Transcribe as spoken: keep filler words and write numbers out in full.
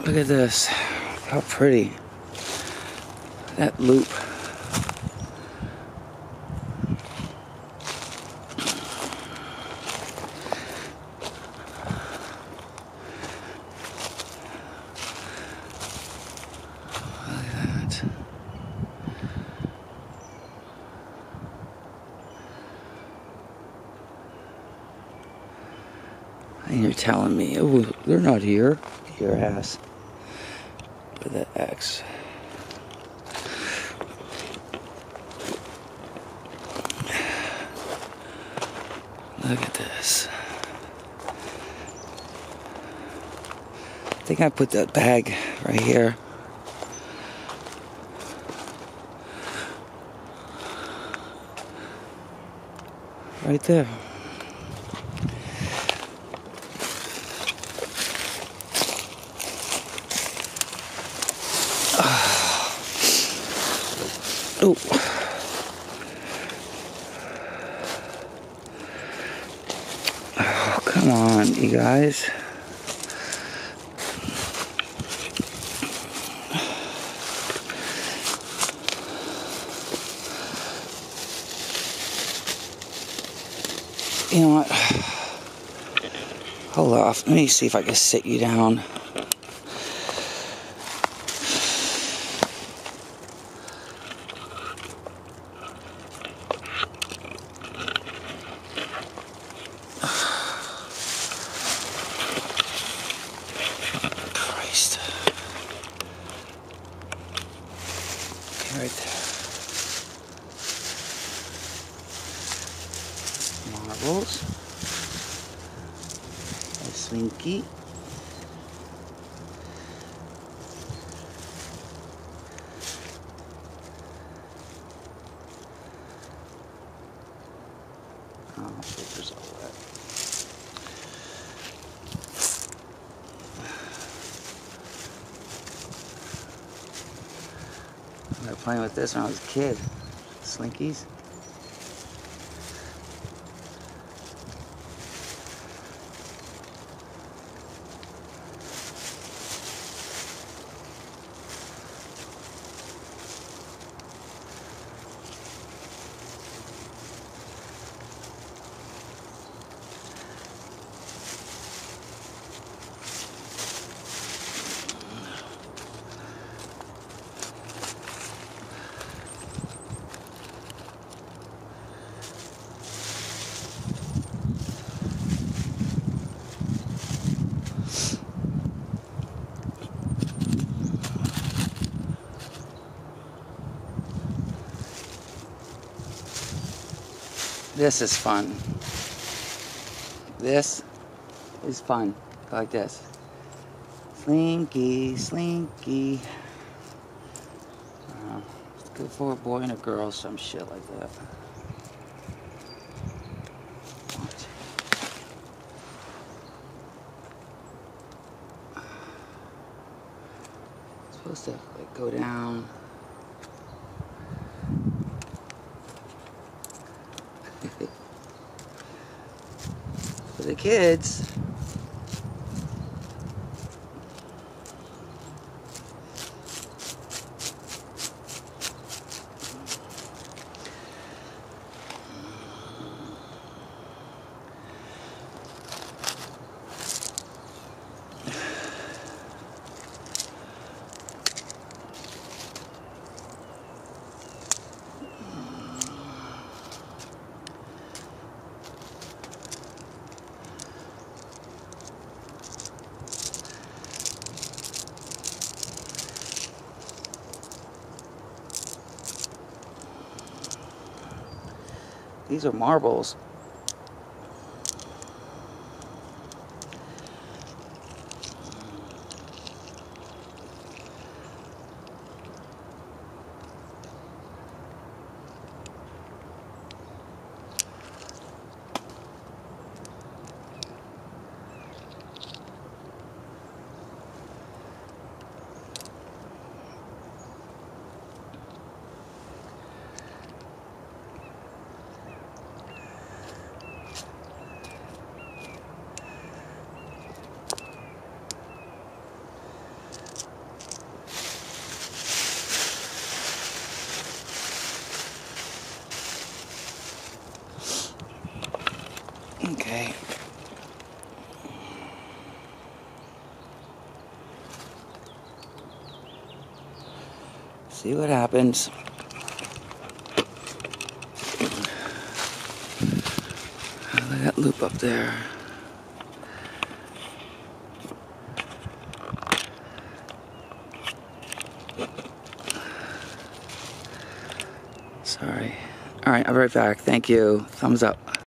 Look at this. How pretty. That loop. And you're telling me, oh, they're not here. Your ass. Look at that X. Look at this. I think I put that bag right here. Right there. Oh. Oh, come on, you guys. You know what? Hold off. Let me see if I can sit you down. Christ. Okay, right there. Marbles. A Slinky. Oh, paper's all wet. I was playing with this when I was a kid. Slinkies. This is fun. This is fun. Like this. Slinky, Slinky. Uh, it's good for a boy and a girl, some shit like that. What? It's supposed to like go down. For the kids. These are marbles. Okay. See what happens. Oh, look at that loop up there. Sorry. All right, I'll be right back. Thank you. Thumbs up.